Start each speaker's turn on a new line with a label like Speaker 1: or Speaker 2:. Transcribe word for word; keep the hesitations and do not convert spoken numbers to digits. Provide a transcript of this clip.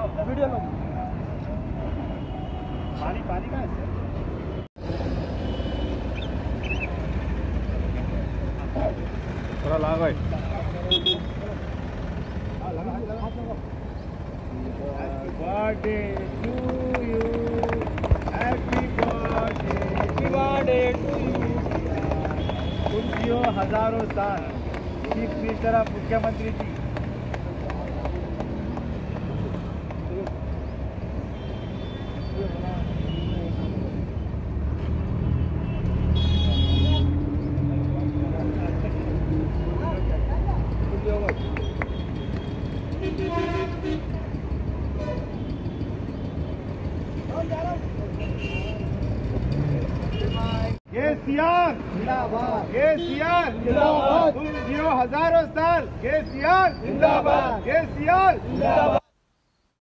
Speaker 1: Video लो। पानी पानी कहाँ है?
Speaker 2: थोड़ा लाग भाई।
Speaker 1: Happy birthday to you. Happy birthday. Happy birthday to you. तुम जियो हजारों साल। चीफ मिनिस्टर ऑफ मुख्यमंत्री जी। केसीआर जिंदाबाद, केसीआर जिंदाबाद, तुम जियो हजारों साल, केसीआर जिंदाबाद, केसीआर जिंदाबाद।